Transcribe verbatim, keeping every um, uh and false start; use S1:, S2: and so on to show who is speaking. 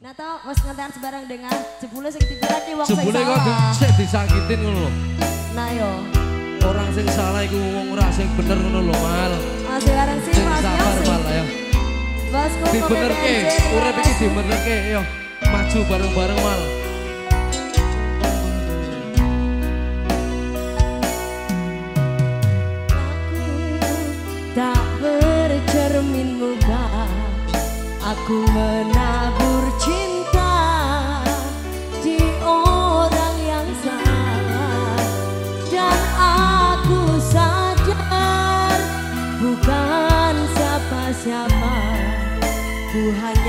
S1: Nah toh wis ngantean sebarang dengan jebule sing dibelani wong sing
S2: jebule kok
S1: salah.
S2: sik disakitin ngono lho.
S1: Nah yo.
S2: Orang sing salah iku wong ora sing bener ngono lho, Mal.
S1: Masih bareng sih
S2: Sing
S1: Mas
S2: sabar,
S1: Yosi.
S2: Mal ya.
S1: Bosku
S2: Dibenerke, urip iki dibenerke yo. Maju bareng-bareng, Mal.
S1: Tak bercermin muka, aku menabur cinta di orang yang salah. Dan aku sadar bukan siapa-siapa, ku hanya